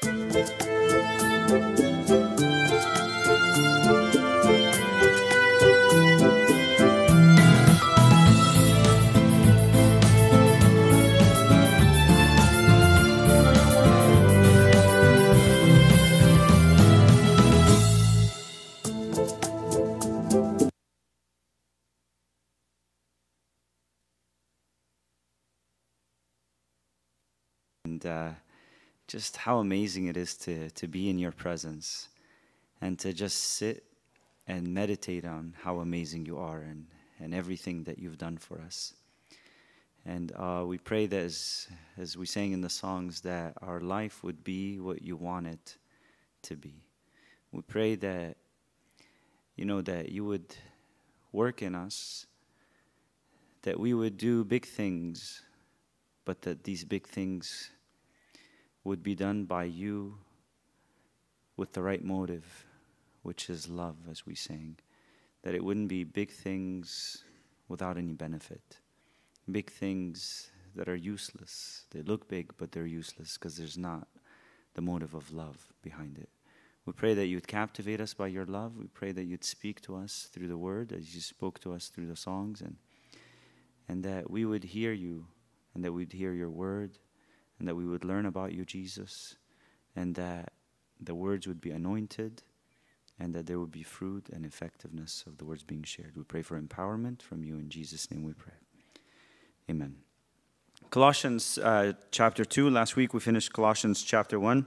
And just how amazing it is to be in your presence and to just sit and meditate on how amazing you are and everything that you've done for us. And we pray that as we sang in the songs, that our life would be what you want it to be. We pray that, that you would work in us, that we would do big things, but that these big things would be done by you with the right motive, which is love, as we sang. That it wouldn't be big things without any benefit. Big things that are useless. They look big, but they're useless because there's not the motive of love behind it. We pray that you'd captivate us by your love. We pray that you'd speak to us through the word, as you spoke to us through the songs, and that we would hear you, and that we'd hear your word, and that we would learn about you, Jesus, and that the words would be anointed, and that there would be fruit and effectiveness of the words being shared. We pray for empowerment from you. In Jesus' name we pray. Amen. Colossians chapter 2. Last week we finished Colossians chapter 1.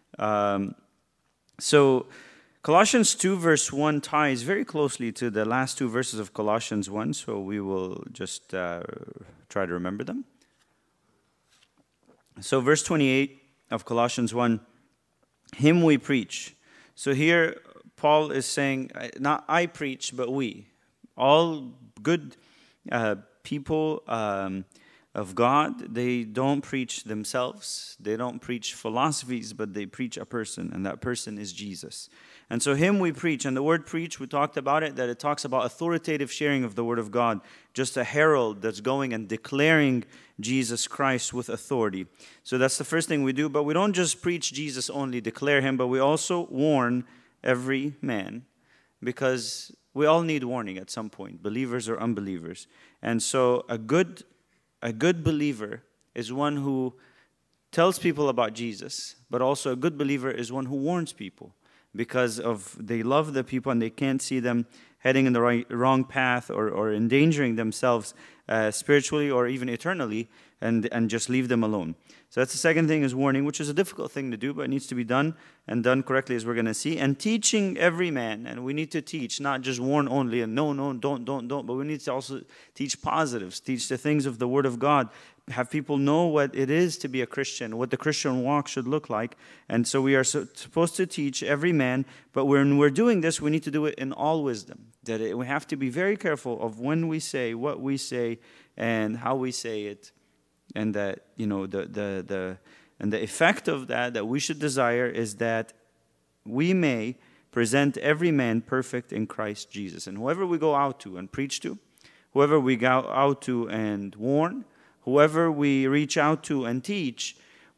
So Colossians 2 verse 1 ties very closely to the last two verses of Colossians 1, so we will just try to remember them. So verse 28 of Colossians 1, him we preach. So here Paul is saying, not I preach, but we. All good people of God, they don't preach themselves. They don't preach philosophies, but they preach a person, and that person is Jesus. And so him we preach. And the word preach, we talked about it, that it talks about authoritative sharing of the word of God. Just a herald that's going and declaring Jesus Christ with authority. So that's the first thing we do. But we don't just preach Jesus only, declare him, but we also warn every man. Because we all need warning at some point, believers or unbelievers. And so a good believer is one who tells people about Jesus, but also a good believer is one who warns people. Because they love the people and they can't see them heading in the wrong path or endangering themselves spiritually or even eternally, and just leave them alone. So that's the second thing, is warning, which is a difficult thing to do, but it needs to be done and done correctly, as we're going to see. And teaching every man, and we need to teach, not just warn only, and no, don't, but we need to also teach positives, teach the things of the Word of God, have people know what it is to be a Christian, what the Christian walk should look like. And so we are supposed to teach every man, but when we're doing this, we need to do it in all wisdom. We have to be very careful of when we say, what we say, and how we say it. And that, the effect of that we should desire is that we may present every man perfect in Christ Jesus. And whoever we go out to and preach to, whoever we go out to and warn, whoever we reach out to and teach,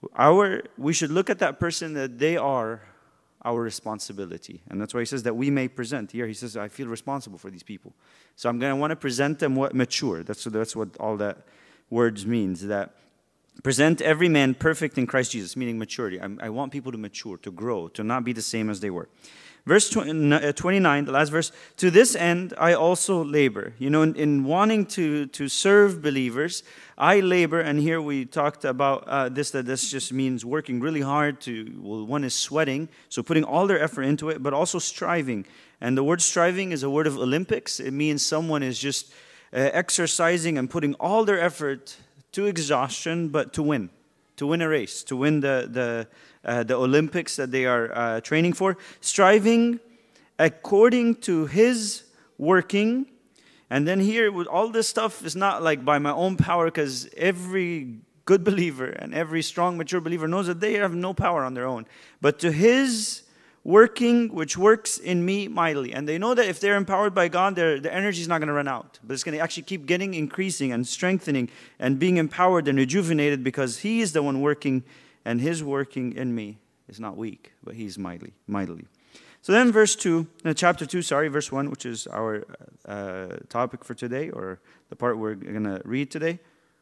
we should look at that person that they are our responsibility. And that's why he says that we may present. Here he says, I feel responsible for these people. So I'm going to want to present them mature. That's what all that words means, that present every man perfect in Christ Jesus, meaning maturity. I want people to mature, to grow, to not be the same as they were. Verse 29, the last verse, to this end I also labor. In wanting to serve believers, I labor, and here we talked about that this just means working really hard one is sweating, so putting all their effort into it, but also striving. And the word striving is a word of Olympics. It means someone is just exercising and putting all their effort to exhaustion, but to win a race, to win the Olympics that they are training for, striving according to his working. And then here, with all this stuff, is not like by my own power, because every good believer and every strong, mature believer knows that they have no power on their own, but to his working, which works in me mightily. And they know that if they're empowered by God, the energy is not going to run out. But it's going to actually keep increasing and strengthening and being empowered and rejuvenated, because he is the one working, and his working in me It's not weak, but he's mightily. So then chapter 2, verse 1, which is our topic for today, or the part we're going to read today.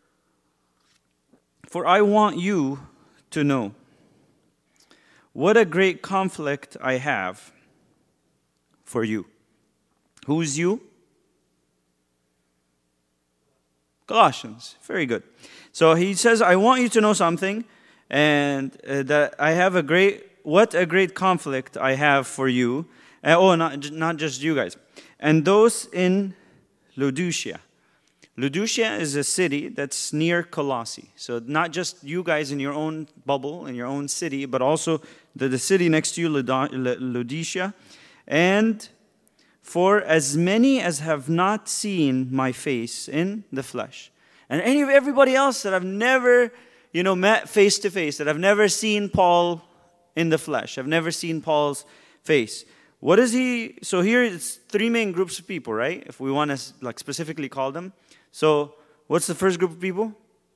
For I want you to know what a great conflict I have for you. Who's you? Colossians. Very good. So he says, I want you to know something, and that I have what a great conflict I have for you. Not just you guys. And those in Laodicea. Laodicea is a city that's near Colossae. So not just you guys in your own bubble, in your own city, but also the city next to you, Laodicea. And for as many as have not seen my face in the flesh. And everybody else that I've never, met face to face, that I've never seen Paul in the flesh. I've never seen Paul's face. What is he? So here it's three main groups of people, right? If we want to specifically call them. So what's the first group of people?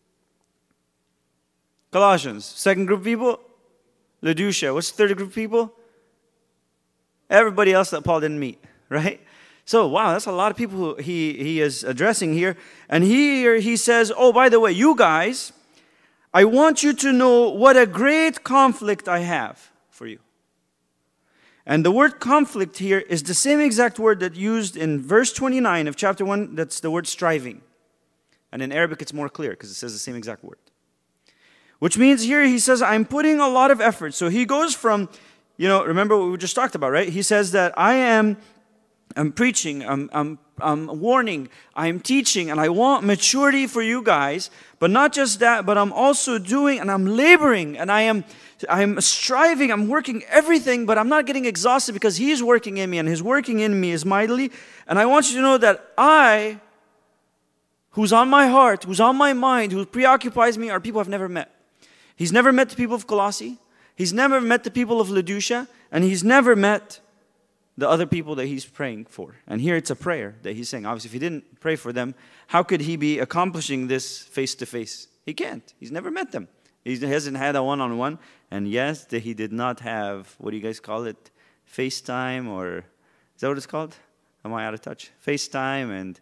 Colossians. Second group of people? Laodicea. What's the third group of people? Everybody else that Paul didn't meet, right? So, wow, that's a lot of people who he is addressing here. And here he says, oh, by the way, you guys, I want you to know what a great conflict I have for you. And the word conflict here is the same exact word that used in verse 29 of chapter 1. That's the word striving. And in Arabic, it's more clear because it says the same exact word. Which means here he says, I'm putting a lot of effort. So he goes from, remember what we just talked about, right? He says that I'm preaching, I'm warning, I'm teaching, and I want maturity for you guys. But not just that, but I'm also doing, and I'm laboring, and I'm striving, I'm working everything, but I'm not getting exhausted because He's working in me, and His working in me is mightily. And I want you to know that who's on my heart, who's on my mind, who preoccupies me, are people I've never met. He's never met the people of Colossae. He's never met the people of Laodicea, and He's never met the other people that he's praying for. And here it's a prayer that he's saying. Obviously, if he didn't pray for them, how could he be accomplishing this face-to-face? He can't. He's never met them. He hasn't had a one-on-one. And yes, he did not have, what do you guys call it? FaceTime, or is that what it's called? Am I out of touch? FaceTime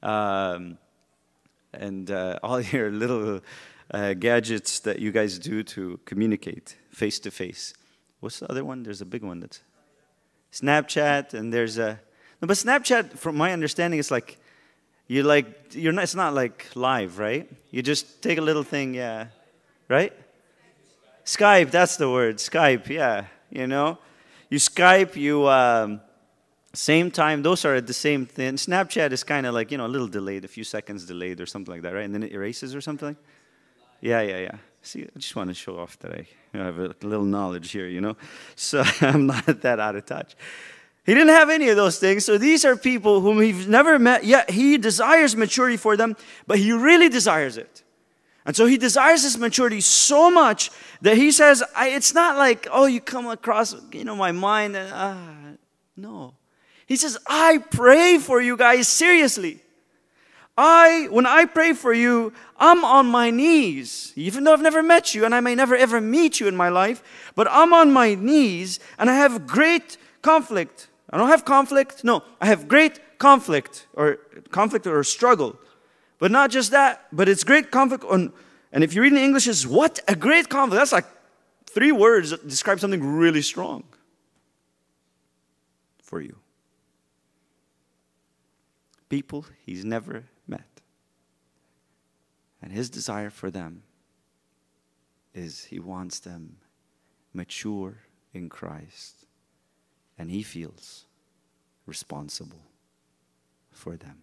and all your little gadgets that you guys do to communicate face-to-face. What's the other one? There's a big one that's Snapchat, and there's but Snapchat, from my understanding, is it's not like live, right? You just take a little thing, yeah, right? Skype, that's the word, Skype, yeah, You Skype, same time, those are at the same thing. Snapchat is kind of like, a little delayed, a few seconds delayed or something like that, right? And then it erases or something. Yeah. See, I just want to show off that I have a little knowledge here, So I'm not that out of touch. He didn't have any of those things. So these are people whom he's never met, yet he desires maturity for them, but he really desires it. And so he desires this maturity so much that he says, it's not like, you come across, my mind. And, no. He says, I pray for you guys seriously. When I pray for you, I'm on my knees, even though I've never met you, and I may never ever meet you in my life, but I'm on my knees, and I have great conflict. I don't have conflict. No, I have great conflict or struggle. But not just that, but it's great conflict. And if you read in English, it's what a great conflict. That's like 3 words that describe something really strong for you. People he's never met. And his desire for them is he wants them mature in Christ. And he feels responsible for them.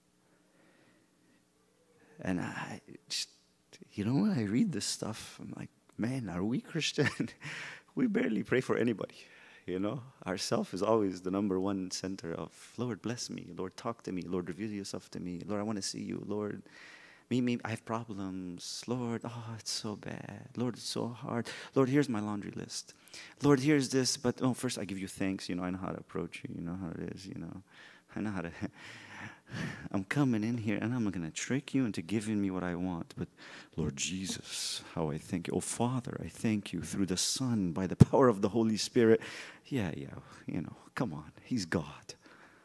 And I just, when I read this stuff, I'm like, man, are we Christian? We barely pray for anybody. Ourself is always the number one center of, Lord, bless me. Lord, talk to me. Lord, reveal yourself to me. Lord, I want to see you. Lord, me, I have problems. Lord, it's so bad. Lord, it's so hard. Lord, here's my laundry list. Lord, here's this. But first I give you thanks. I know how to approach you. You know how it is. I know how to I'm coming in here and I'm going to trick you into giving me what I want. But Lord Jesus, how I thank you. Oh, Father, I thank you through the Son, by the power of the Holy Spirit. Yeah, come on. He's God.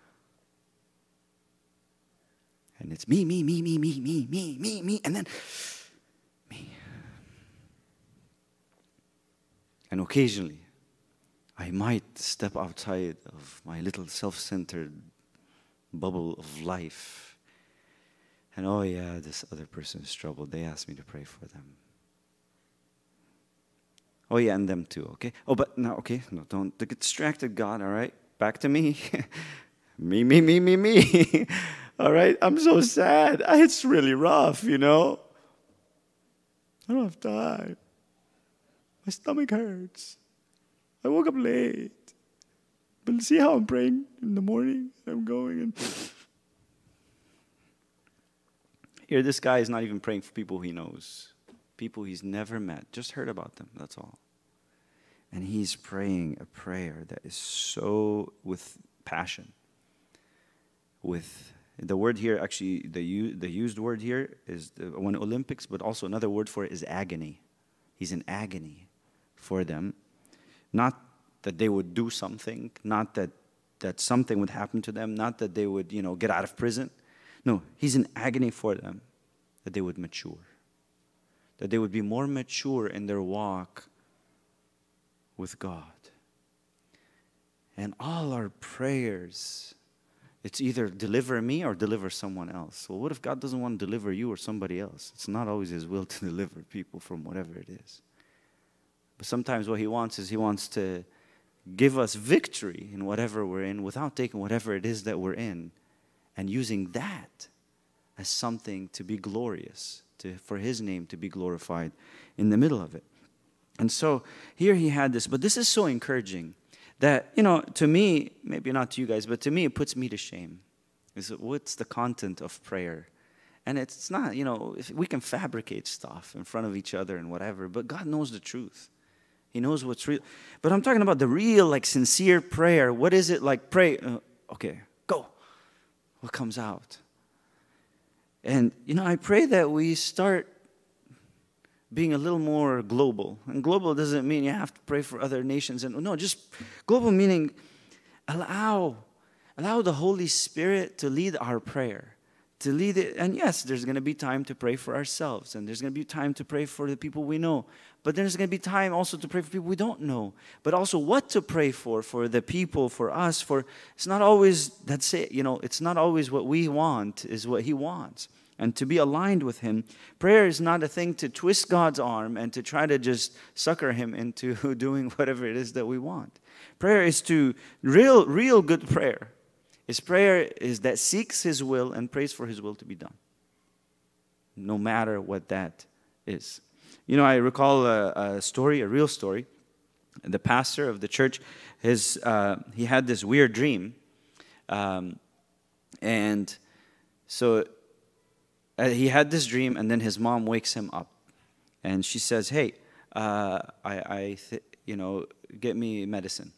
And it's me, and then me. And occasionally, I might step outside of my little self-centered bubble of life. And oh yeah, this other person is troubled. They asked me to pray for them. Oh yeah, and them too, okay? Oh, but no, okay, no, don't get distracted, God, all right? Back to me. me. All right? I'm so sad. It's really rough, I don't have time. My stomach hurts. I woke up late. But see how I'm praying in the morning? I'm going and... Here, this guy is not even praying for people he knows. People he's never met. Just heard about them, that's all. And he's praying a prayer that is so with passion. With the word here, actually, the used word here is one Olympics, but also another word for it is agony. He's in agony for them. Not that they would do something, not that something would happen to them, not that they would, get out of prison. No, he's in agony for them, that they would mature. That they would be more mature in their walk with God. And all our prayers, it's either deliver me or deliver someone else. Well, what if God doesn't want to deliver you or somebody else? It's not always His will to deliver people from whatever it is. But sometimes what He wants is He wants to give us victory in whatever we're in without taking whatever it is that we're in and using that as something to be glorious, for His name to be glorified in the middle of it. And so here he had this, but this is so encouraging that, to me, maybe not to you guys, but to me it puts me to shame. What's the content of prayer? And it's not, we can fabricate stuff in front of each other and whatever, but God knows the truth. He knows what's real. But I'm talking about the real, sincere prayer. What is it like? Pray. Okay, go. What comes out? And, I pray that we start being a little more global. And global doesn't mean you have to pray for other nations. No, just global meaning allow the Holy Spirit to lead our prayer. To lead it. And yes, there's going to be time to pray for ourselves. And there's going to be time to pray for the people we know. But there's going to be time also to pray for people we don't know. But also what to pray for the people, for us. It's not always, that's it. It's not always what we want is what He wants. And to be aligned with Him. Prayer is not a thing to twist God's arm and to try to just sucker Him into doing whatever it is that we want. Prayer is real good prayer. Prayer is that seeks His will and prays for His will to be done. No matter what that is. I recall a real story. The pastor of the church, he had this weird dream. And so he had this dream, and then his mom wakes him up. And she says, hey, get me medicine.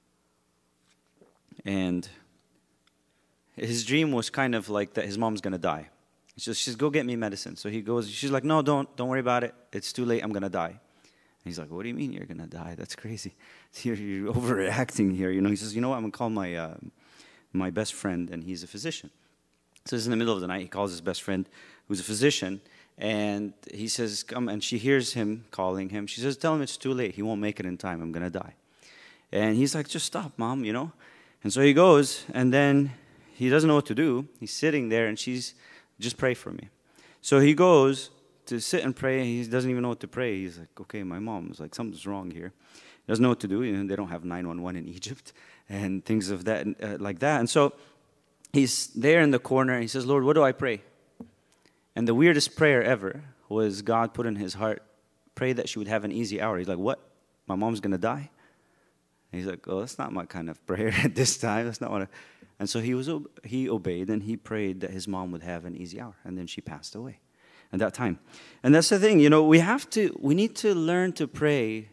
And his dream was kind of like that his mom's going to die. She says, go get me medicine. So he goes, she's like, no, don't worry about it. It's too late, I'm going to die. And he's like, what do you mean you're going to die? That's crazy. You're overreacting here. He says, you know what, I'm going to call my best friend, and he's a physician. So it's in the middle of the night. He calls his best friend, who's a physician, and he says, come, and she hears him calling him. She says, tell him it's too late. He won't make it in time. I'm going to die. And he's like, just stop, Mom, And so he goes, and then he doesn't know what to do. He's sitting there, and she's, just pray for me. So he goes to sit and pray, and he doesn't even know what to pray. He's like, okay, my mom's like, something's wrong here. He doesn't know what to do. They don't have 911 in Egypt and things of that, like that. And so he's there in the corner, and he says, Lord, what do I pray? And the weirdest prayer ever was God put in his heart, pray that she would have an easy hour. He's like, what? My mom's going to die? And he's like, oh, that's not my kind of prayer at this time. That's not what I... And so he obeyed, and he prayed that his mom would have an easy hour. And then she passed away at that time. And that's the thing, we need to learn to pray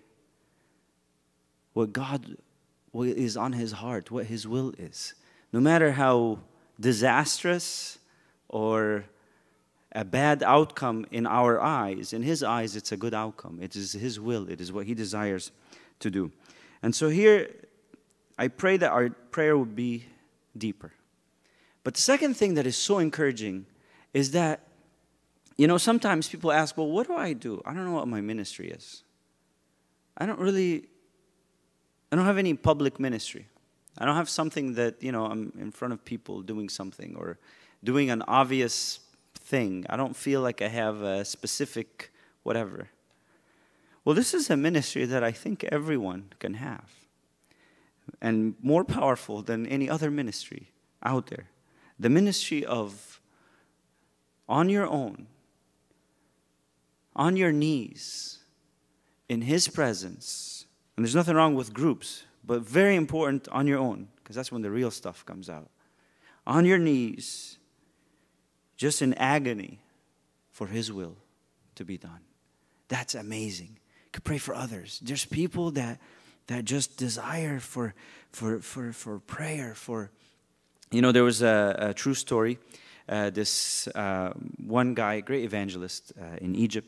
what is on His heart, what His will is. No matter how disastrous or a bad outcome in our eyes, in His eyes, it's a good outcome. It is His will. It is what He desires to do. And so here, I pray that our prayer would be deeper. But the second thing that is so encouraging is that, sometimes people ask, well, what do? I don't know what my ministry is. I don't have any public ministry. I don't have something that, I'm in front of people doing something or doing an obvious thing. I don't feel like I have a specific whatever. Well, this is a ministry that I think everyone can have, and more powerful than any other ministry out there. The ministry of, on your own, on your knees, in His presence. And there's nothing wrong with groups, but very important on your own, because that's when the real stuff comes out. On your knees, just in agony for His will to be done. That's amazing. You could pray for others. There's people that just desire for prayer, for... there was a true story. This one guy, great evangelist in Egypt.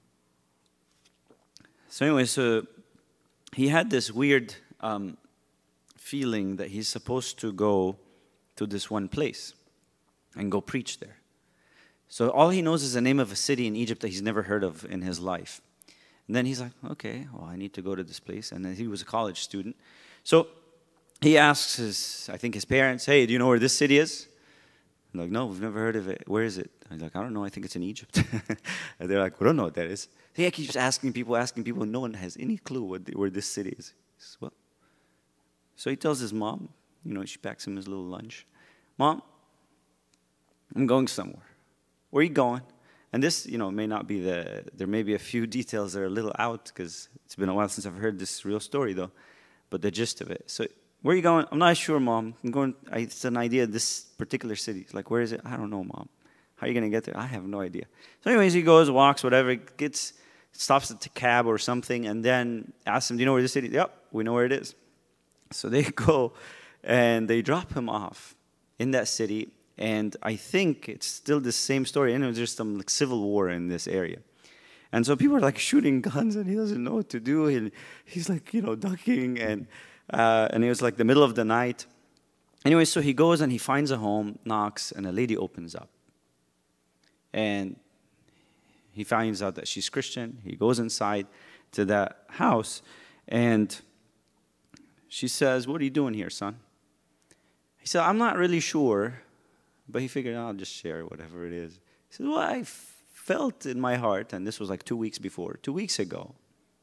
So anyway, he had this weird feeling that he's supposed to go to this one place and go preach there. So all he knows is the name of a city in Egypt that he's never heard of in his life. And then he's like, okay, well, I need to go to this place. And then he was a college student. So he asks his parents, hey, do you know where this city is? I'm like, no, we've never heard of it. Where is it? I'm like, I don't know. I think it's in Egypt. And they're like, we don't know what that is. So he keeps asking people. No one has any clue where this city is. He says, well. So he tells his mom, she packs him his little lunch. Mom, I'm going somewhere. Where are you going? And this, may not be there may be a few details that are a little out because it's been a while since I've heard this real story though. But the gist of it. So, where are you going? I'm not sure, Mom. It's an idea of this particular city. It's like, where is it? I don't know, Mom. How are you going to get there? I have no idea. So anyways, he goes, walks, whatever, stops at the cab or something, and then asks him, do you know where this city is? Yep, we know where it is. So they go, and they drop him off in that city, and I think it's still the same story. And there's some civil war in this area. And so people are shooting guns, and he doesn't know what to do, and he's ducking, and it was the middle of the night. Anyway, so he goes and he finds a home, knocks, and a lady opens up. And he finds out that she's Christian. He goes inside to that house, and she says, what are you doing here, son? He said, I'm not really sure, but he figured, I'll just share whatever it is. He said, well, I felt in my heart, and this was 2 weeks before, 2 weeks ago,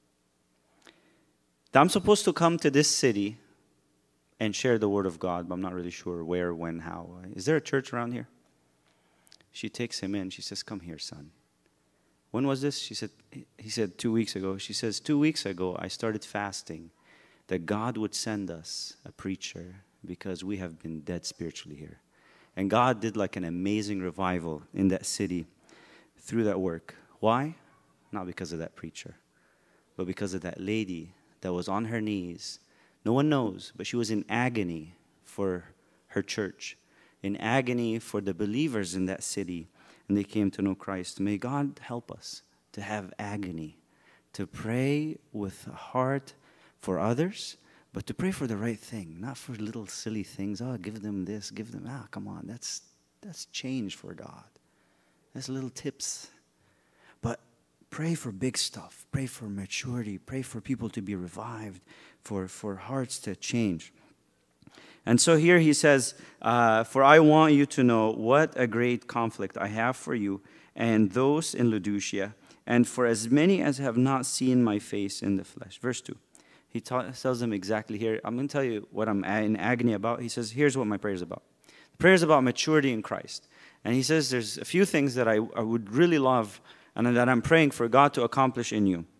that I'm supposed to come to this city and share the word of God, but I'm not really sure where, when, how. Is there a church around here? She takes him in. She says, come here, son. When was this? He said 2 weeks ago. She says, 2 weeks ago, I started fasting that God would send us a preacher because we have been dead spiritually here. And God did an amazing revival in that city through that work. Why? Not because of that preacher, but because of that lady that was on her knees. No one knows, but she was in agony for her church, in agony for the believers in that city, and they came to know Christ. May God help us to have agony, to pray with a heart for others, but to pray for the right thing, not for little silly things. Oh, give them this, give them, come on, that's change for God. That's little tips. But pray for big stuff. Pray for maturity. Pray for people to be revived, for hearts to change. And so here he says, for I want you to know what a great conflict I have for you and those in Laodicea, and for as many as have not seen my face in the flesh. Verse 2. He tells them exactly here. I'm going to tell you what I'm in agony about. He says, here's what my prayer is about. The prayer is about maturity in Christ. And he says there's a few things that I would really love and that I'm praying for God to accomplish in you.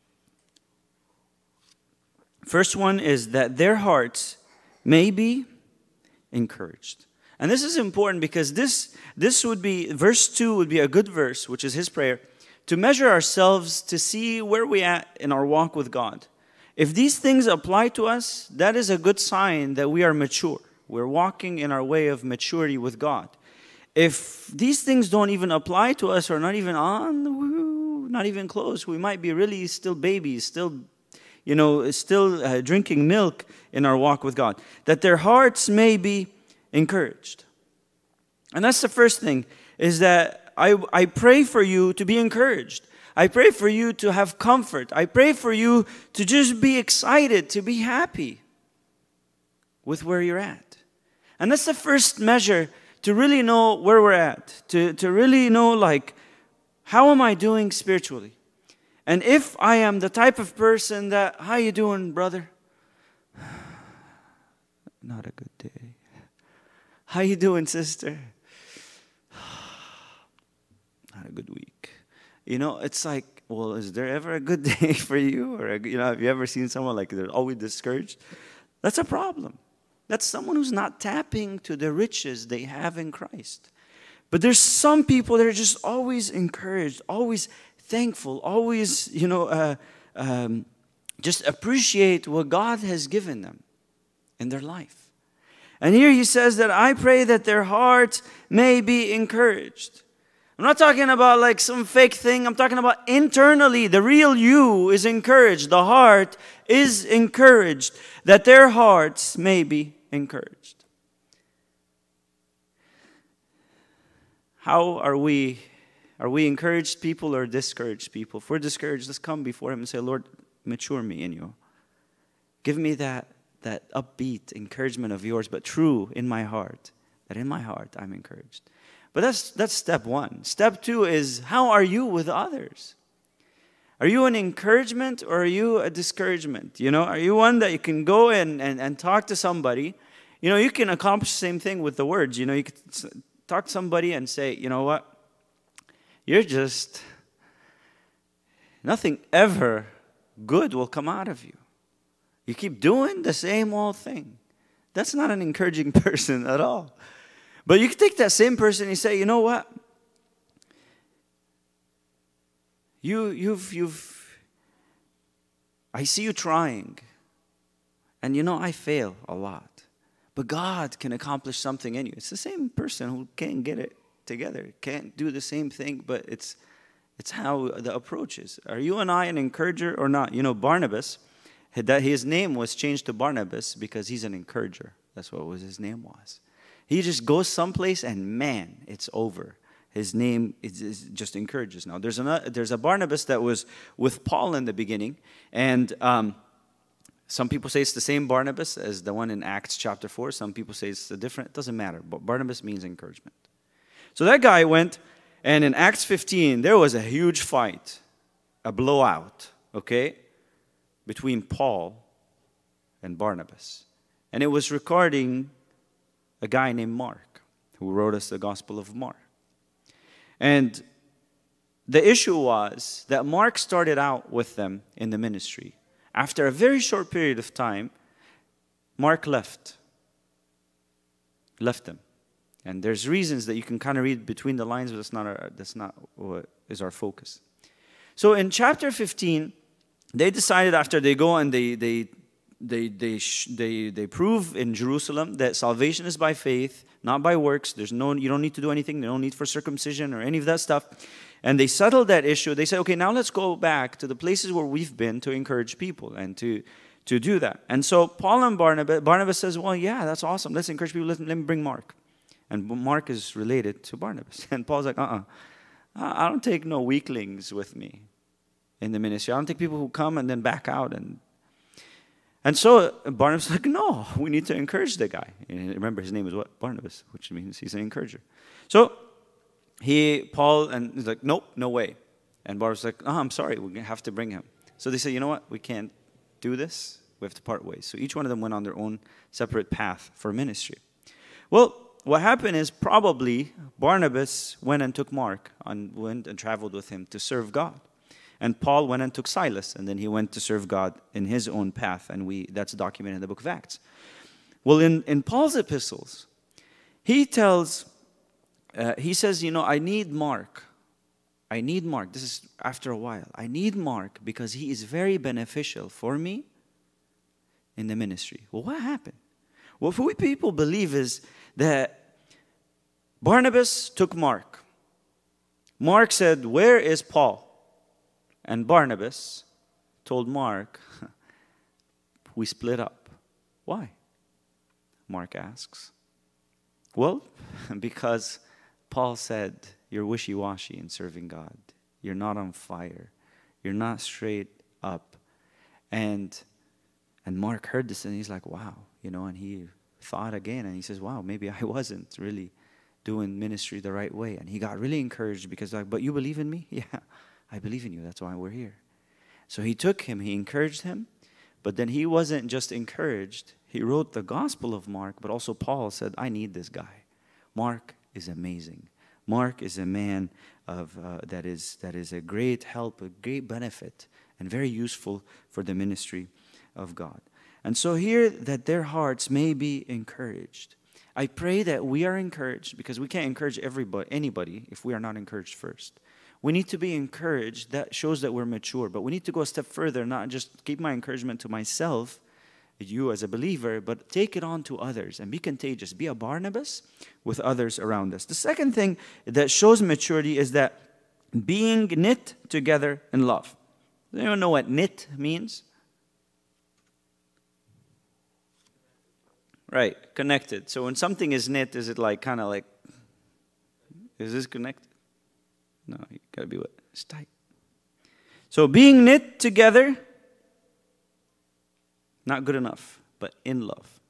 First one is that their hearts may be encouraged. And this is important because this would be, verse 2 would be a good verse, which is his prayer, to measure ourselves to see where we at in our walk with God. If these things apply to us, that is a good sign that we are mature. We're walking in our way of maturity with God. If these things don't even apply to us or not even on, not even close, we might be really still babies, still drinking milk in our walk with God. That their hearts may be encouraged. And that's the first thing, is that I pray for you to be encouraged. I pray for you to have comfort. I pray for you to just be excited, to be happy with where you're at. And that's the first measure to really know where we're at, to really know, like, how am I doing spiritually? And if I am the type of person that, how you doing, brother? Not a good day. How you doing, sister? Not a good week. It's like, well, is there ever a good day for you? Or, have you ever seen someone like they're always discouraged? That's a problem. That's someone who's not tapping to the riches they have in Christ. But there's some people that are just always encouraged, always thankful, always, just appreciate what God has given them in their life. And here he says that I pray that their hearts may be encouraged. I'm not talking about like some fake thing. I'm talking about internally. The real you is encouraged. The heart is encouraged. That their hearts may be encouraged. How are we? Are we encouraged people or discouraged people? If we're discouraged, let's come before Him and say, Lord, mature me in you. Give me that upbeat encouragement of yours, but true in my heart. That in my heart I'm encouraged. But that's step one. Step two is, how are you with others? Are you an encouragement or are you a discouragement? Are you one that you can go and talk to somebody? You can accomplish the same thing with the words. You can talk to somebody and say, you know what? You're just, nothing ever good will come out of you. You keep doing the same old thing. That's not an encouraging person at all. But you can take that same person and say, you know what? I see you trying. And I fail a lot. But God can accomplish something in you. It's the same person who can't get it together, can't do the same thing, but it's how the approach is. Are you and I an encourager or not? Barnabas, his name was changed to Barnabas because he's an encourager. That's what his name was. He just goes someplace and man, it's over. His name is just encourages now. There's a Barnabas that was with Paul in the beginning, and some people say it's the same Barnabas as the one in Acts chapter 4. Some people say it's different. It doesn't matter. But Barnabas means encouragement. So that guy went, and in Acts 15, there was a huge fight, a blowout, between Paul and Barnabas. And it was regarding a guy named Mark, who wrote us the Gospel of Mark. And the issue was that Mark started out with them in the ministry. After a very short period of time, Mark left them. And there's reasons that you can kind of read between the lines, but that's not what is our focus. So in chapter 15, they decided after they go and they prove in Jerusalem that salvation is by faith, not by works. You don't need to do anything. There's no need for circumcision or any of that stuff. And they settled that issue. They said, okay, now let's go back to the places where we've been to encourage people and to do that. And so Paul and Barnabas says, well, yeah, that's awesome. Let's encourage people. Let me bring Mark. And Mark is related to Barnabas. And Paul's like, I don't take no weaklings with me in the ministry. I don't take people who come and then back out. And so Barnabas is like, no, we need to encourage the guy. And remember, his name is what? Barnabas, which means he's an encourager. So Paul he's like, nope, no way. And Barnabas is like, I'm sorry, we have to bring him. So they say, you know what? We can't do this. We have to part ways. So each one of them went on their own separate path for ministry. Well, what happened is probably Barnabas went and took Mark and went and traveled with him to serve God. And Paul went and took Silas, and then he went to serve God in his own path, and that's documented in the book of Acts. Well, in Paul's epistles, he says, I need Mark. I need Mark. This is after a while. I need Mark because he is very beneficial for me in the ministry. Well, what happened? What we people believe is that Barnabas took Mark. Mark said, "Where is Paul?" And Barnabas told Mark, "We split up." Why? Mark asks. Well, because Paul said, "You're wishy-washy in serving God. You're not on fire. You're not straight up." And Mark heard this and he's like, "Wow," and he thought again and he says, "Wow, maybe I wasn't really doing ministry the right way." And he got really encouraged because "But you believe in me?" "Yeah, I believe in you. That's why we're here." So he took him, he encouraged him, but then he wasn't just encouraged. He wrote the Gospel of Mark, but also Paul said, "I need this guy. Mark is amazing. Mark is a man that is a great help, a great benefit, and very useful for the ministry of God." And so here, that their hearts may be encouraged. I pray that we are encouraged, because we can't encourage anybody if we are not encouraged first. We need to be encouraged. That shows that we're mature. But we need to go a step further, not just keep my encouragement to myself, you as a believer, but take it on to others and be contagious. Be a Barnabas with others around us. The second thing that shows maturity is that being knit together in love. Does anyone know what knit means? Right, connected. So when something is knit, is it like kind of like, is this connected? No, you got to be what? It's tight. So being knit together, not good enough, but in love.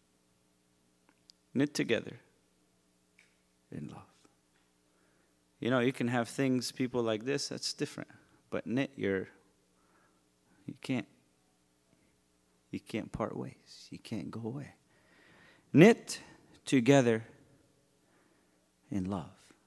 Knit together in love. You can have things, people like this, that's different. But knit, you can't part ways. You can't go away. Knit together in love.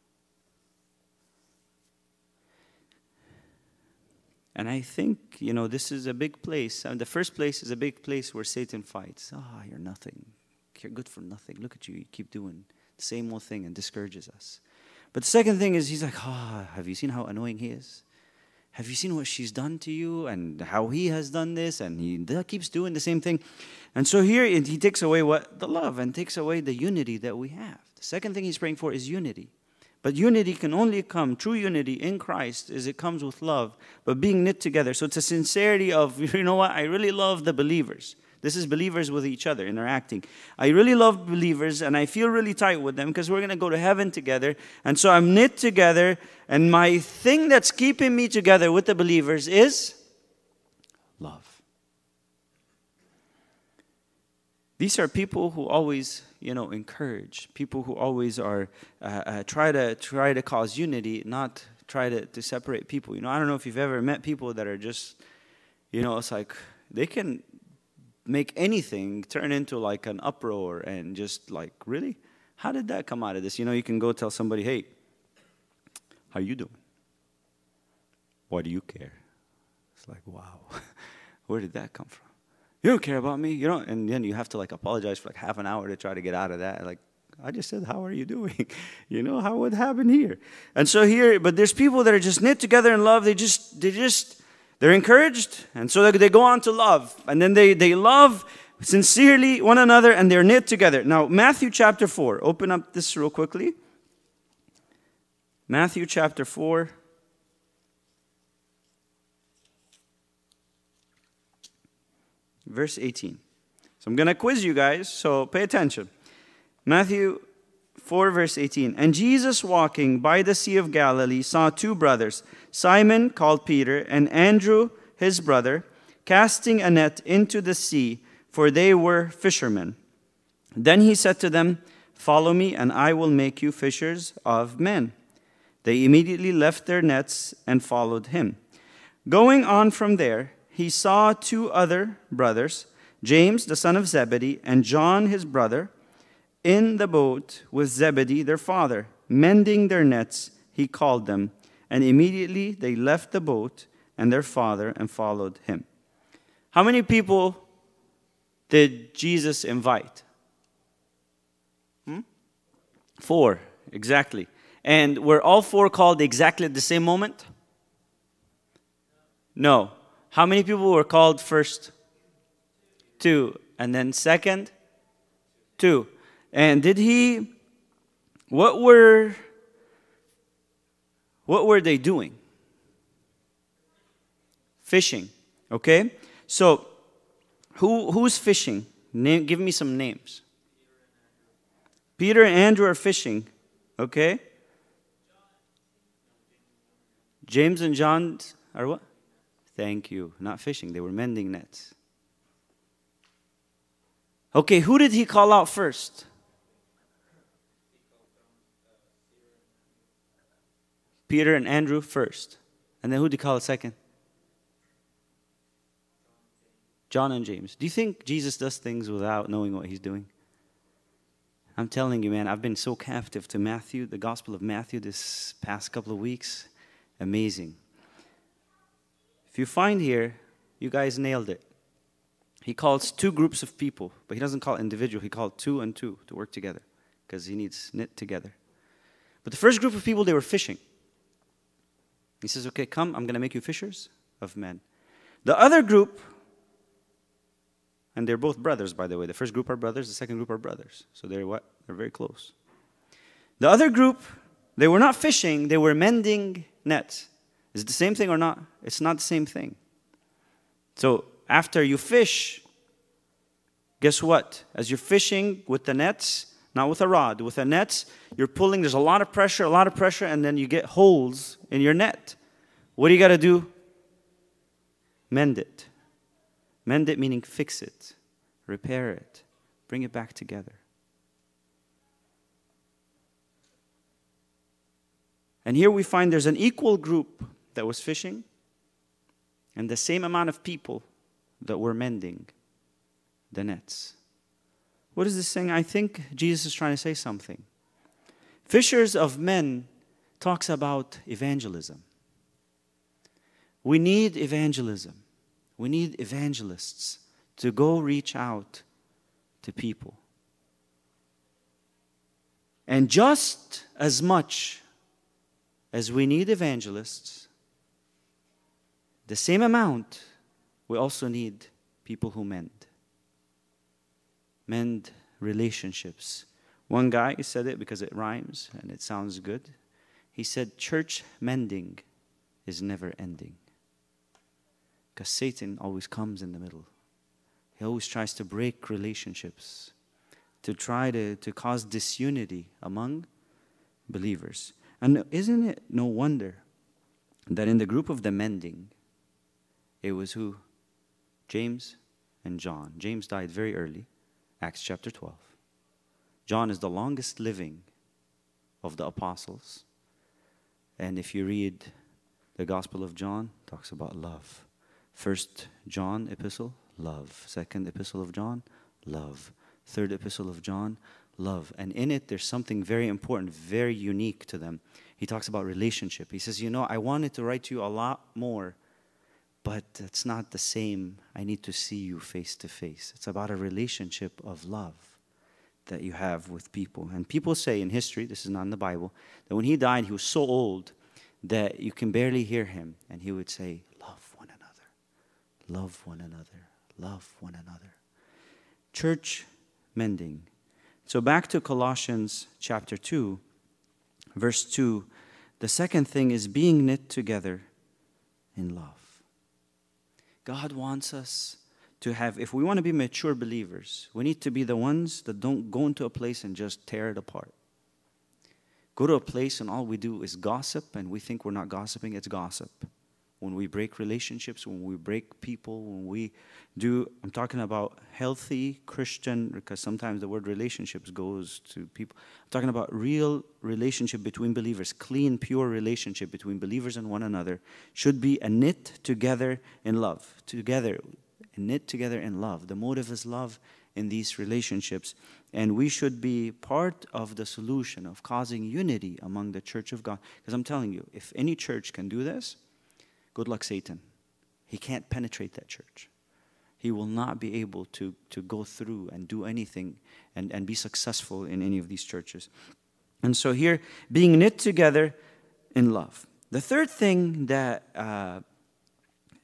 And I think, this is a big place. The first place is a big place where Satan fights. You're nothing. You're good for nothing. Look at you. You keep doing the same old thing and discourages us. But the second thing is he's like, have you seen how annoying he is? Have you seen what she's done to you and how he has done this? And he keeps doing the same thing. And so here he takes away what? The love, and takes away the unity that we have. The second thing he's praying for is unity. But unity can only come, true unity in Christ, is it comes with love, but being knit together. So it's a sincerity of, I really love the believers. This is believers with each other interacting. I really love believers, and I feel really tight with them because we're going to go to heaven together. And so I'm knit together, and my thing that's keeping me together with the believers is love. These are people who always, encourage. People who always are try to cause unity, not try to separate people. I don't know if you've ever met people that are just, it's like they can make anything turn into like an uproar and just like, really? How did that come out of this? You can go tell somebody, "Hey, how you doing? Why do you care?" It's like, wow, where did that come from? You don't care about me, and then you have to like apologize for like half an hour to try to get out of that. Like, I just said, "How are you doing?" How would happen here? And so here, but there's people that are just knit together in love. They're encouraged, and so they go on to love. And then they love sincerely one another, and they're knit together. Now, Matthew chapter 4. Open up this real quickly. Matthew chapter 4. Verse 18. So I'm going to quiz you guys, so pay attention. Matthew 4, verse 18. And Jesus, walking by the Sea of Galilee, saw two brothers, Simon, called Peter, and Andrew, his brother, casting a net into the sea, for they were fishermen. Then he said to them, "Follow me, and I will make you fishers of men." They immediately left their nets and followed him. Going on from there, he saw two other brothers, James, the son of Zebedee, and John, his brother, in the boat with Zebedee, their father. Mending their nets, he called them, and immediately they left the boat and their father and followed him. How many people did Jesus invite? 4, exactly. And were all 4 called exactly at the same moment? No. How many people were called first? 2. And then second? 2. And did he, what were they doing? Fishing. Okay? So, who's fishing? Give me some names. Peter and Andrew are fishing. Okay? James and John are what? Thank you. Not fishing. They were mending nets. Okay, who did he call out first? Peter and Andrew first. And then who did he call second? John and James. Do you think Jesus does things without knowing what he's doing? I'm telling you, man, I've been so captive to Matthew, the Gospel of Matthew, this past couple of weeks. Amazing. If you find here, you guys nailed it. He calls 2 groups of people, but he doesn't call individual. He called 2 and 2 to work together because he needs knit together. But the first group of people, they were fishing. He says, okay, come, I'm going to make you fishers of men. The other group, and they're both brothers, by the way. The first group are brothers, the second group are brothers. So they're what? They're very close. The other group, they were not fishing, they were mending nets. Is it the same thing or not? It's not the same thing. So after you fish, guess what? As you're fishing with the nets, not with a rod, with the nets, you're pulling, there's a lot of pressure, and then you get holes in your net. What do you got to do? Mend it. Mend it meaning fix it, repair it, bring it back together. And here we find there's an equal group that was fishing and the same amount of people that were mending the nets. What is this saying? I think Jesus is trying to say something. Fishers of men talks about evangelism. We need evangelism. We need evangelists to go reach out to people. And just as much as we need evangelists, the same amount, we also need people who mend. Mend relationships. One guy said it because it rhymes and it sounds good. He said, church mending is never ending. Because Satan always comes in the middle. He always tries to break relationships, to try to cause disunity among believers. And isn't it no wonder that in the group of the mending, it was who? James and John. James died very early, Acts chapter 12. John is the longest living of the apostles. And if you read the Gospel of John, it talks about love. First John epistle, love. Second epistle of John, love. Third epistle of John, love. And in it, there's something very important, very unique to them. He talks about relationship. He says, I wanted to write to you a lot more, but it's not the same. I need to see you face to face. It's about a relationship of love that you have with people. And people say in history, this is not in the Bible, that when he died, he was so old that you can barely hear him. And he would say, love one another. Love one another. Love one another. Church mending. So back to Colossians chapter 2, verse 2. The second thing is being knit together in love. God wants us to have, if we want to be mature believers, we need to be the ones that don't go into a place and just tear it apart. Go to a place and all we do is gossip and we think we're not gossiping, it's gossip. When we break relationships, when we break people, when we do, I'm talking about healthy Christian, because sometimes the word relationships goes to people. I'm talking about real relationship between believers, clean, pure relationship between believers and one another should be a knit together in love. Together, knit together in love. The motive is love in these relationships. And we should be part of the solution of causing unity among the church of God. Because I'm telling you, if any church can do this, good luck, Satan. He can't penetrate that church. He will not be able to go through and do anything and be successful in any of these churches. And so here, being knit together in love. The third thing that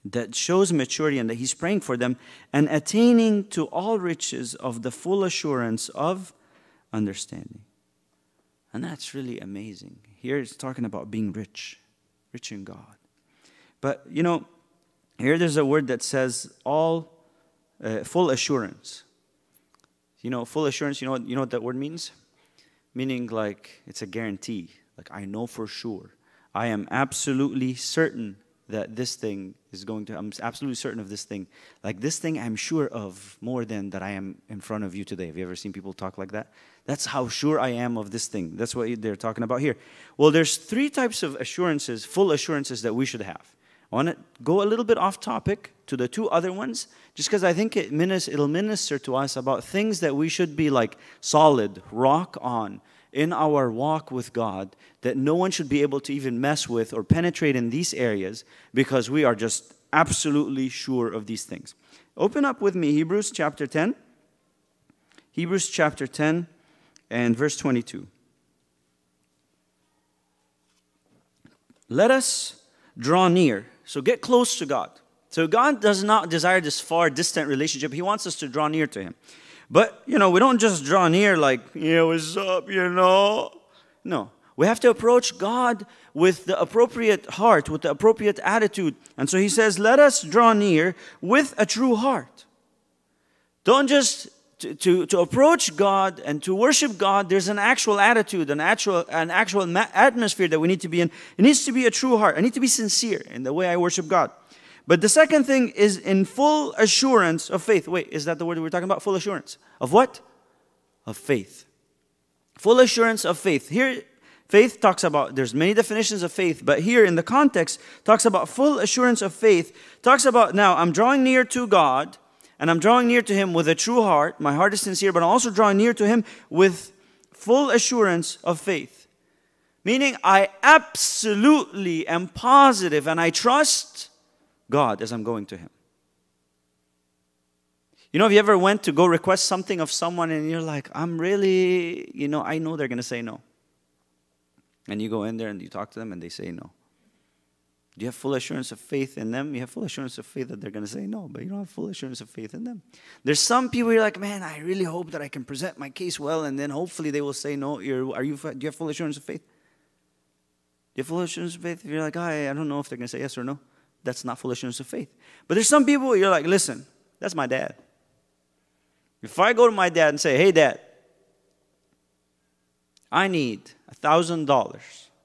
that shows maturity and that he's praying for them, and attaining to all riches of the full assurance of understanding. And that's really amazing. Here it's talking about being rich in God. But, here there's a word that says full assurance. Full assurance, you know what that word means? Meaning like it's a guarantee. Like I know for sure. I am absolutely certain that this thing I'm absolutely certain of this thing. Like this thing I'm sure of more than that I am in front of you today. Have you ever seen people talk like that? That's how sure I am of this thing. That's what they're talking about here. Well, there's 3 types of assurances, full assurances that we should have. I want to go a little bit off topic to the 2 other ones, just because I think it'll minister to us about things that we should be like solid, rock on in our walk with God, that no one should be able to even mess with or penetrate in these areas, because we are just absolutely sure of these things. Open up with me Hebrews chapter 10. Hebrews chapter 10 and verse 22. Let us draw near. So get close to God. So God does not desire this far distant relationship. He wants us to draw near to Him. But, we don't just draw near like, what's up, No. We have to approach God with the appropriate heart, with the appropriate attitude. And so he says, let us draw near with a true heart. Don't just, to approach God and to worship God, there's an actual attitude, an actual atmosphere that we need to be in. It needs to be a true heart. I need to be sincere in the way I worship God. But the second thing is in full assurance of faith. Wait, is that the word we're talking about? Full assurance. Of what? Of faith. Full assurance of faith. Here, faith talks about, there's many definitions of faith, but here in the context, talks about full assurance of faith. Talks about, now, I'm drawing near to God, and I'm drawing near to Him with a true heart. My heart is sincere, but I'm also drawing near to Him with full assurance of faith. Meaning, I absolutely am positive, and I trust God as I'm going to Him. Have you ever went to go request something of someone and you're like, I'm really, I know they're going to say no. And you go in there and you talk to them and they say no. Do you have full assurance of faith in them? You have full assurance of faith that they're going to say no, but you don't have full assurance of faith in them. There's some people you're like, man, I really hope that I can present my case well, and then hopefully they will say no. Do you have full assurance of faith? Do you have full assurance of faith? If you're like, I don't know if they're going to say yes or no. That's not full assurance of faith. But there's some people you're like, listen, that's my dad. If I go to my dad and say, hey, Dad, I need $1,000.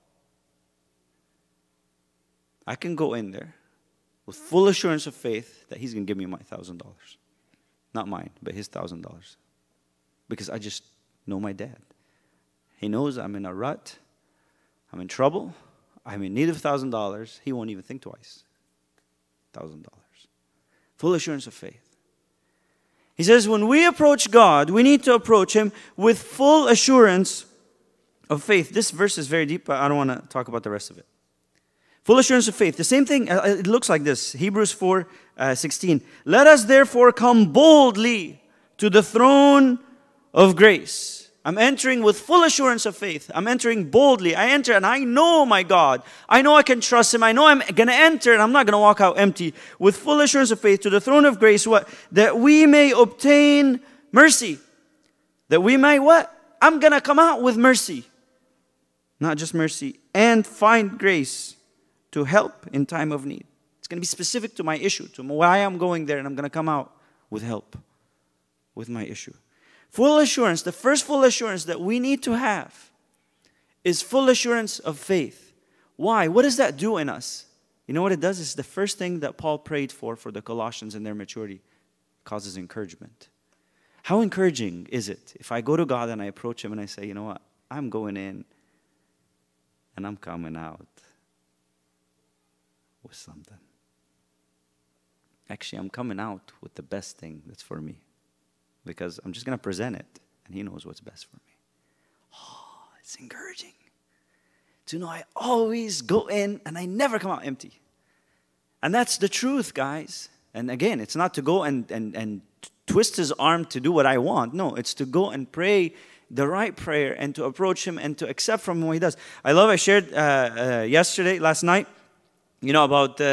I can go in there with full assurance of faith that he's going to give me my $1,000. Not mine, but his $1,000. Because I just know my dad. He knows I'm in a rut. I'm in trouble. I'm in need of $1,000. He won't even think twice. $1,000. Full assurance of faith. He says when we approach God, we need to approach Him with full assurance of faith. This verse is very deep, but I don't want to talk about the rest of it. Full assurance of faith. The same thing, it looks like this. Hebrews 4:16. Let us therefore come boldly to the throne of grace. I'm entering with full assurance of faith. I'm entering boldly. I enter and I know my God. I know I can trust Him. I know I'm going to enter and I'm not going to walk out empty. With full assurance of faith to the throne of grace. What? That we may obtain mercy. That we may what? I'm going to come out with mercy. Not just mercy. And find grace to help in time of need. It's going to be specific to my issue. To why I'm going there, and I'm going to come out with help with my issue. Full assurance, the first full assurance that we need to have is full assurance of faith. Why? What does that do in us? You know what it does? It's the first thing that Paul prayed for the Colossians in their maturity. It causes encouragement. How encouraging is it if I go to God and I approach Him and I say, you know what? I'm going in and I'm coming out with something. Actually, I'm coming out with the best thing that's for me. Because I'm just going to present it, and He knows what's best for me. Oh, it's encouraging to know I always go in, and I never come out empty. And that's the truth, guys. And again, it's not to go and twist His arm to do what I want. No, it's to go and pray the right prayer, and to approach Him, and to accept from Him what He does. I shared last night, about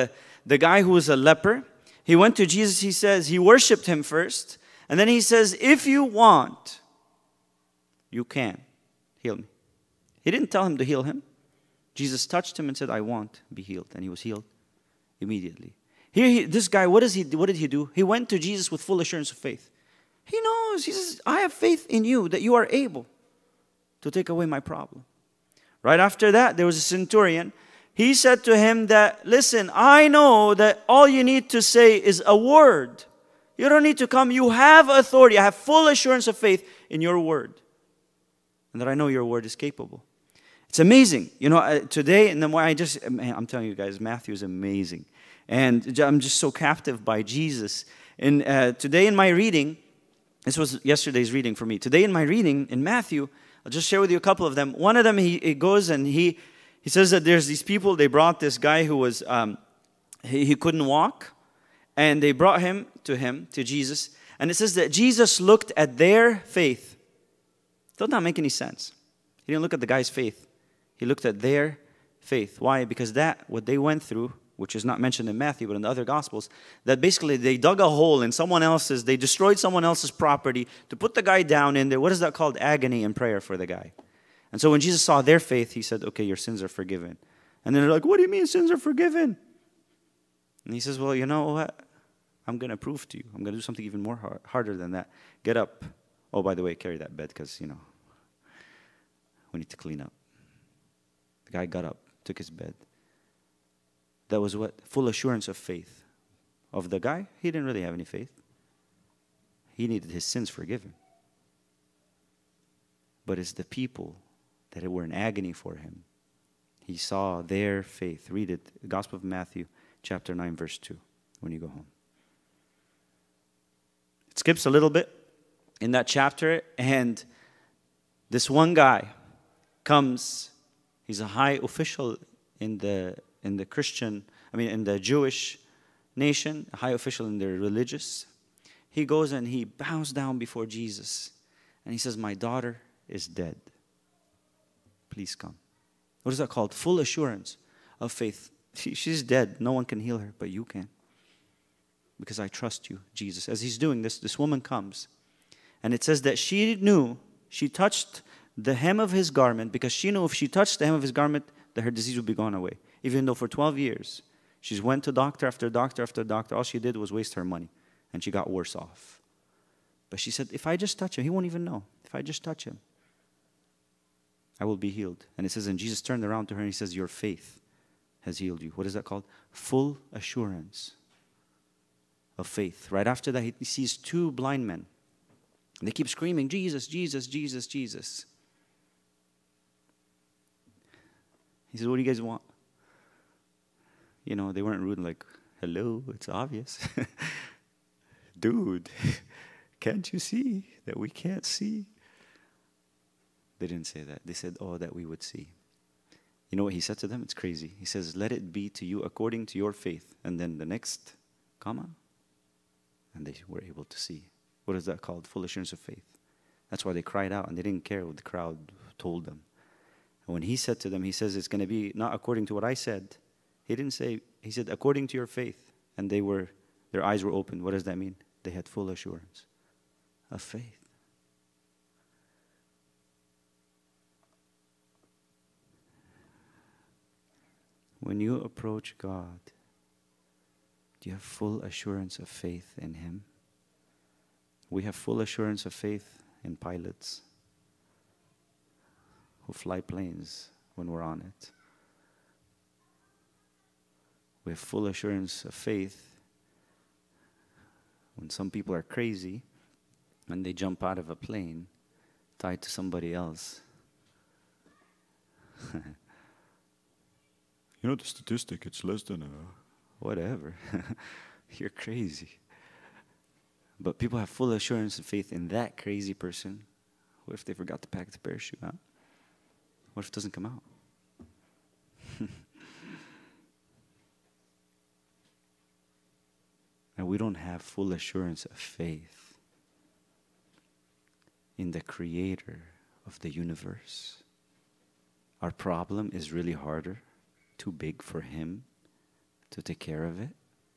the guy who was a leper. He went to Jesus, he says, he worshiped him first. And then he says, if you want, you can heal me. He didn't tell him to heal him. Jesus touched him and said, I want, be healed. And he was healed immediately. Here, this guy, what did he do? He went to Jesus with full assurance of faith. He knows, he says, I have faith in you that you are able to take away my problem. Right after that, there was a centurion. He said to him that, listen, I know that all you need to say is a word. You don't need to come. You have authority. I have full assurance of faith in your word. And that I know your word is capable. It's amazing. You know, today, and then I'm telling you guys, Matthew is amazing. And I'm just so captive by Jesus. And today in my reading, this was yesterday's reading for me. Today in my reading in Matthew, I'll just share with you a couple of them. One of them, he goes and he says that there's these people, they brought this guy who was, he couldn't walk. And they brought him, to Jesus. And it says that Jesus looked at their faith. It does not make any sense. He didn't look at the guy's faith. He looked at their faith. Why? Because what they went through, which is not mentioned in Matthew, but in the other Gospels, that basically they dug a hole in they destroyed someone else's property to put the guy down in there. What is that called? Agony and prayer for the guy. And so when Jesus saw their faith, he said, okay, your sins are forgiven. And then they're like, what do you mean sins are forgiven? And he says, well, you know what? I'm going to prove to you. I'm going to do something even more harder than that. Get up. Oh, by the way, carry that bed because, you know, we need to clean up. The guy got up, took his bed. That was what? Full assurance of faith. Of the guy, he didn't really have any faith. He needed his sins forgiven. But it's the people that were in agony for him. He saw their faith. Read it, the Gospel of Matthew, chapter 9, verse 2, when you go home. It skips a little bit in that chapter, and this one guy comes. He's a high official in the Jewish nation, a high official in their religious. He goes and he bows down before Jesus, and he says, my daughter is dead. Please come. What is that called? Full assurance of faith. She's dead. No one can heal her, but you can. Because I trust you, Jesus. As he's doing this, this woman comes. And it says that she knew, she touched the hem of his garment, because she knew if she touched the hem of his garment, that her disease would be gone away. Even though for 12 years, she went to doctor after doctor after doctor. All she did was waste her money. And she got worse off. But she said, if I just touch him, he won't even know. If I just touch him, I will be healed. And it says, and Jesus turned around to her and he says, your faith has healed you. What is that called? Full assurance of faith. Right after that, he sees two blind men. And they keep screaming, Jesus, Jesus, Jesus, Jesus. He says, what do you guys want? You know, they weren't rude, like, hello, it's obvious. Dude, can't you see that we can't see? They didn't say that. They said, oh, that we would see. You know what he said to them? It's crazy. He says, let it be to you according to your faith. And then the next comma, and they were able to see. What is that called? Full assurance of faith. That's why they cried out, and they didn't care what the crowd told them. And when he said to them, he says, it's going to be not according to what I said. He didn't say, he said, according to your faith. And their eyes were opened. What does that mean? They had full assurance of faith. When you approach God, do you have full assurance of faith in Him? We have full assurance of faith in pilots who fly planes when we're on it. We have full assurance of faith when some people are crazy and they jump out of a plane tied to somebody else. You know the statistic, it's less than whatever. You're crazy. But people have full assurance and faith in that crazy person. What if they forgot to pack the parachute, huh? What if it doesn't come out? And we don't have full assurance of faith in the Creator of the universe. Our problem is really harder, too big for Him to take care of it,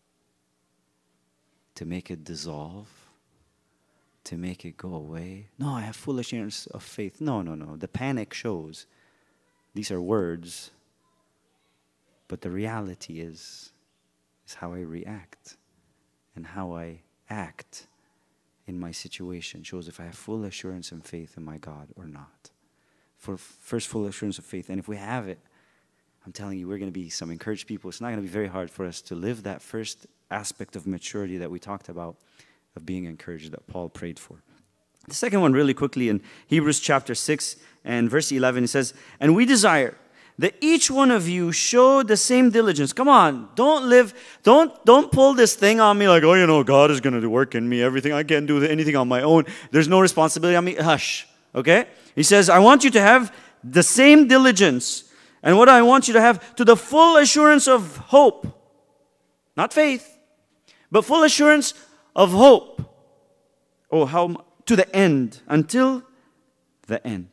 to make it dissolve, to make it go away. No, I have full assurance of faith. No. The panic shows these are words, but the reality is how I react and how I act in my situation shows if I have full assurance and faith in my God or not. First, full assurance of faith. And if we have it, I'm telling you, we're going to be some encouraged people. It's not going to be very hard for us to live that first aspect of maturity that we talked about, of being encouraged, that Paul prayed for. The second one, really quickly, in Hebrews chapter 6 and verse 11, it says, "And we desire that each one of you show the same diligence." Come on, don't pull this thing on me like, oh, God is going to work in me, everything. I can't do anything on my own. There's no responsibility on me. Hush, okay? He says, I want you to have the same diligence. And what I want you to have, to the full assurance of hope. Not faith, but full assurance of hope. Oh, to the end, until the end.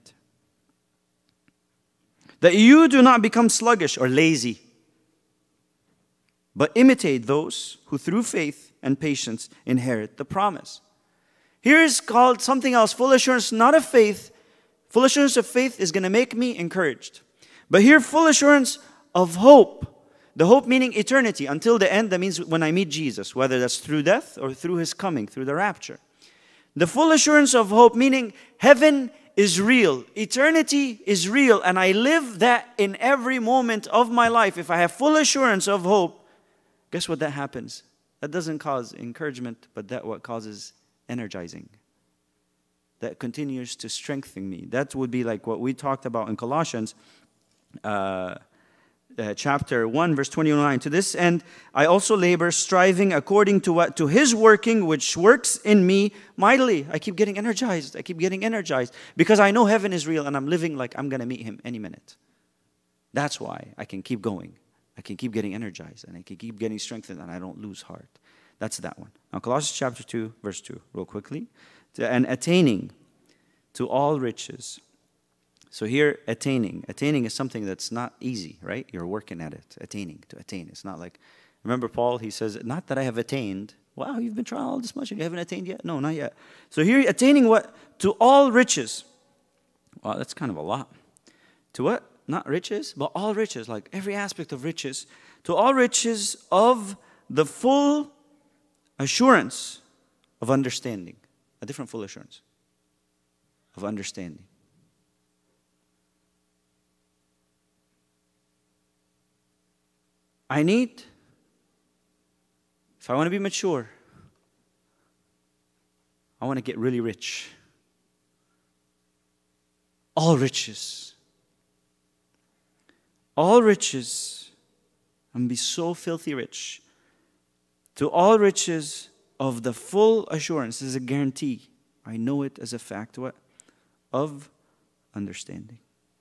That you do not become sluggish or lazy, but imitate those who through faith and patience inherit the promise. Here is called something else, full assurance, not of faith. Full assurance of faith is going to make me encouraged. But here, full assurance of hope. The hope meaning eternity, until the end. That means when I meet Jesus, whether that's through death or through His coming, through the rapture. The full assurance of hope meaning heaven is real. Eternity is real. And I live that in every moment of my life. If I have full assurance of hope, guess what that happens? That doesn't cause encouragement, but that what causes energizing. That continues to strengthen me. That would be like what we talked about in Colossians chapter 1, verse 29. To this end, I also labor, striving according to His working, which works in me mightily. I keep getting energized. Because I know heaven is real and I'm living like I'm going to meet Him any minute. That's why I can keep going. I can keep getting energized and I can keep getting strengthened and I don't lose heart. That's that one. Now, Colossians chapter 2, verse 2, real quickly. And attaining to all riches. So here, attaining is something that's not easy, right? You're working at it, to attain. It's not like, remember Paul, he says, not that I have attained. Wow, you've been trying all this much and you haven't attained yet? No, not yet. So here, attaining what? To all riches. Wow, that's kind of a lot. To what? Not riches, but all riches, like every aspect of riches. To all riches of the full assurance of understanding. A different full assurance of understanding. If I want to be mature, I want to get really rich. All riches. All riches. I'm going to be so filthy rich. To all riches of the full assurance. This is a guarantee. I know it as a fact. What? Of understanding.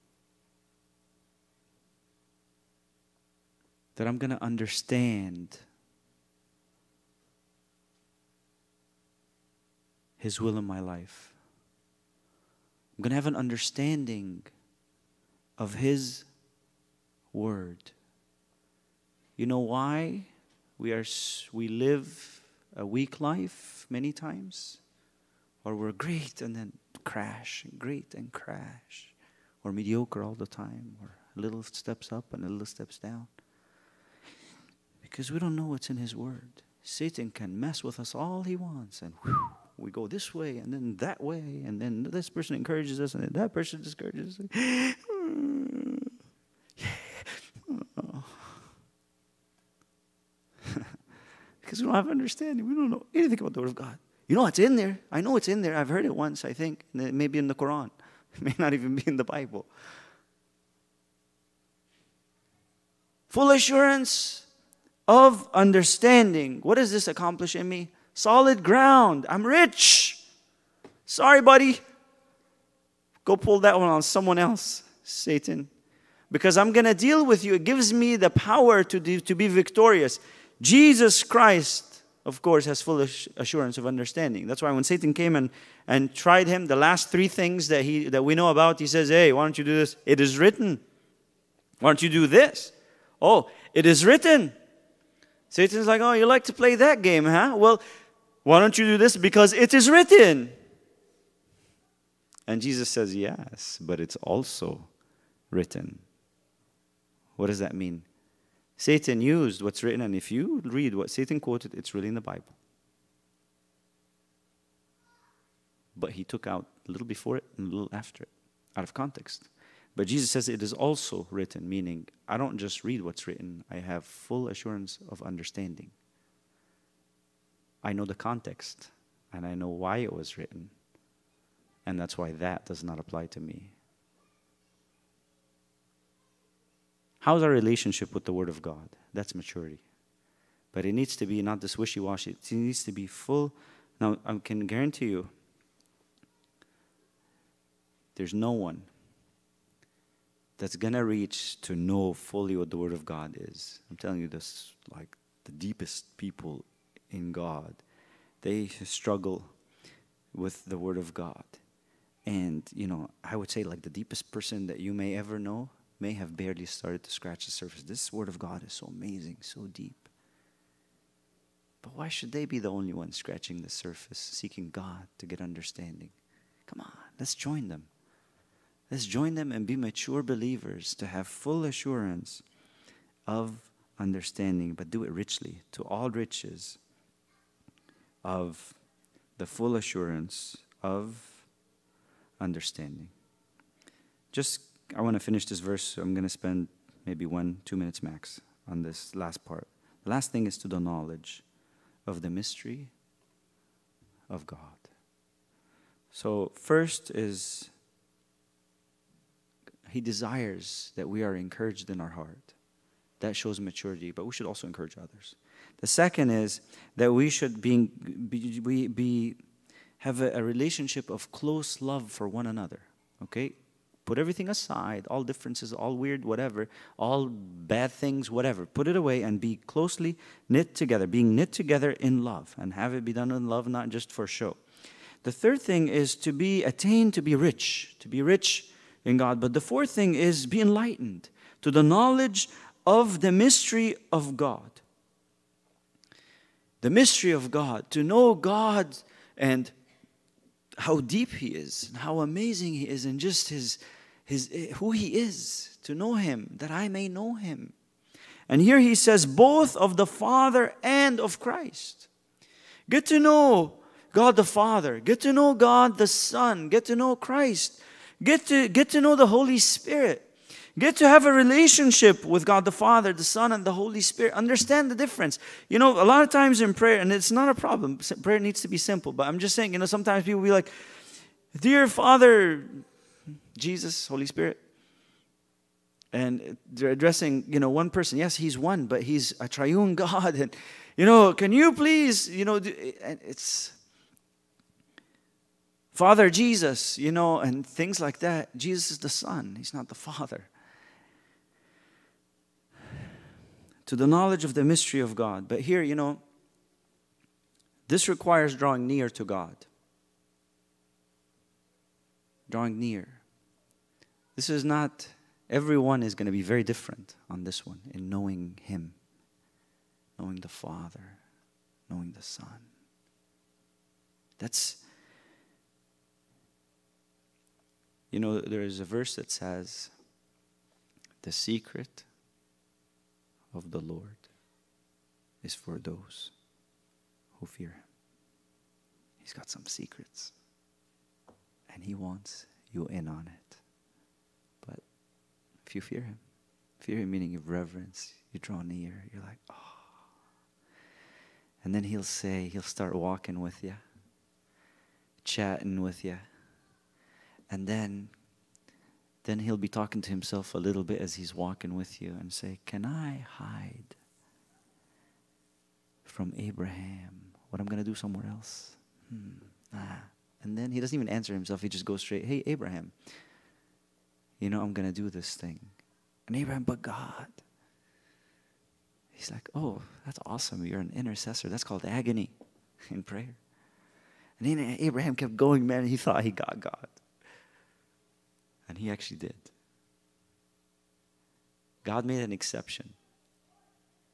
That I'm going to understand His will in my life. I'm going to have an understanding of His Word. You know why we live a weak life many times? Or we're great and then crash, great and crash. Or mediocre all the time, or little steps up and little steps down. Because we don't know what's in His Word. Satan can mess with us all he wants. And we go this way and then that way. And then this person encourages us and then that person discourages us. Because we don't have understanding. We don't know anything about the Word of God. You know, it's in there. I know it's in there. I've heard it once, I think. It may be in the Quran. It may not even be in the Bible. Full assurance of understanding. What does this accomplish in me? Solid ground. I'm rich. Sorry, buddy. Go pull that one on someone else, Satan. Because I'm going to deal with you. It gives me the power to be victorious. Jesus Christ, of course, has full assurance of understanding. That's why when Satan came and tried Him, the last three things that we know about, he says, hey, why don't you do this? It is written. Why don't you do this? Oh, it is written. Satan's like, oh, you like to play that game, huh? Well, why don't you do this? Because it is written. And Jesus says, yes, but it's also written. What does that mean? Satan used what's written, and if you read what Satan quoted, it's really in the Bible. But he took out a little before it and a little after it, out of context. But Jesus says it is also written, meaning I don't just read what's written, I have full assurance of understanding. I know the context, and I know why it was written. And that's why that does not apply to me. How's our relationship with the Word of God? That's maturity. But it needs to be not this wishy-washy. It needs to be full. Now, I can guarantee you, there's no one that's going to reach to know fully what the Word of God is. I'm telling you this, like the deepest people in God, they struggle with the Word of God. And, I would say like the deepest person that you may ever know may have barely started to scratch the surface. This Word of God is so amazing, so deep. But why should they be the only ones scratching the surface, seeking God to get understanding? Come on, let's join them. Let's join them and be mature believers to have full assurance of understanding, but do it richly, to all riches of the full assurance of understanding. I want to finish this verse, so I'm going to spend maybe 1-2 minutes max on this last part. The last thing is to the knowledge of the mystery of God. So first is He desires that we are encouraged in our heart. That shows maturity, but we should also encourage others. The second is that we should have a relationship of close love for one another. Okay? Put everything aside, all differences, all weird, whatever, all bad things, whatever. Put it away and be closely knit together, being knit together in love, and have it be done in love, not just for show. The third thing is to be rich in God. But the fourth thing is be enlightened to the knowledge of the mystery of God. The mystery of God, to know God and how deep He is, and how amazing He is, and just who He is, to know Him, that I may know Him. And here He says, both of the Father and of Christ. Get to know God the Father. Get to know God the Son. Get to know Christ. Get to know the Holy Spirit. Get to have a relationship with God the Father, the Son, and the Holy Spirit. Understand the difference. A lot of times in prayer, and it's not a problem, prayer needs to be simple, but I'm just saying, sometimes people be like, Dear Father, Jesus, Holy Spirit. And they're addressing, one person. Yes, He's one, but He's a triune God. And, can you please, it's Father Jesus, and things like that. Jesus is the Son. He's not the Father. To the knowledge of the mystery of God. But here, this requires drawing near to God. Drawing near. This is not, everyone is going to be very different on this one in knowing Him. Knowing the Father. Knowing the Son. There is a verse that says, the secret of the Lord is for those who fear Him. He's got some secrets, and He wants you in on it. But if you fear Him meaning you reverence, you draw near, you're like, oh. And then He'll start walking with you, chatting with you. And then He'll be talking to Himself a little bit as He's walking with you and say, can I hide from Abraham what I'm going to do somewhere else? And then He doesn't even answer Himself. He just goes straight, hey, Abraham, I'm going to do this thing. And Abraham, but God. He's like, oh, that's awesome. You're an intercessor. That's called agony in prayer. And then Abraham kept going, man. He thought he got God. And he actually did. God made an exception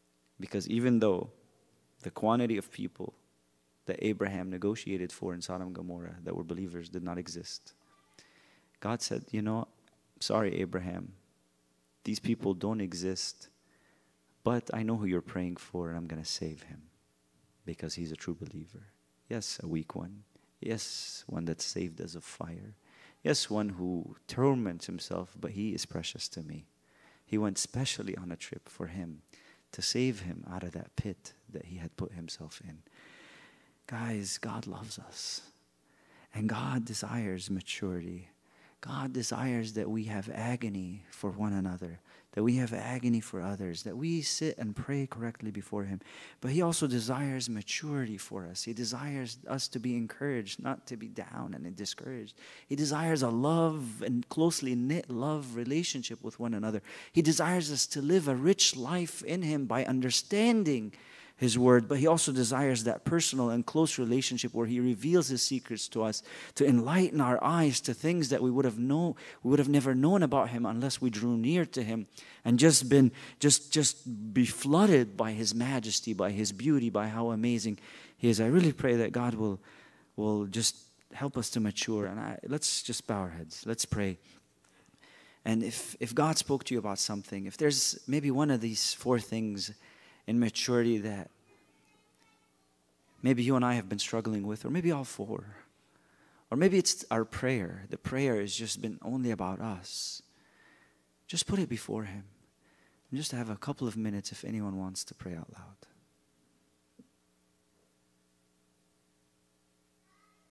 Because even though the quantity of people that Abraham negotiated for in Sodom and Gomorrah that were believers did not exist, God said, you know, sorry, Abraham, these people don't exist, but I know who you're praying for, and I'm going to save him because he's a true believer. Yes, a weak one. Yes, one that's saved as a fire. Yes, one who torments himself, but he is precious to me. He went specially on a trip for him to save him out of that pit that he had put himself in. Guys, God loves us. And God desires maturity. God desires that we have agony for one another, that we have agony for others, that we sit and pray correctly before Him. But He also desires maturity for us. He desires us to be encouraged, not to be down and discouraged. He desires a love and closely knit love relationship with one another. He desires us to live a rich life in Him by understanding His Word, but He also desires that personal and close relationship where He reveals His secrets to us, to enlighten our eyes to things that we would have never known about Him unless we drew near to Him and just be flooded by His majesty, by His beauty, by how amazing He is. I really pray that God will just help us to mature. And let's just bow our heads. Let's pray. And if God spoke to you about something, if there's maybe one of these 4 things in maturity that maybe you and I have been struggling with, or maybe all 4. Or maybe it's our prayer. The prayer has just been only about us. Just put it before Him. And just have a couple of minutes if anyone wants to pray out loud.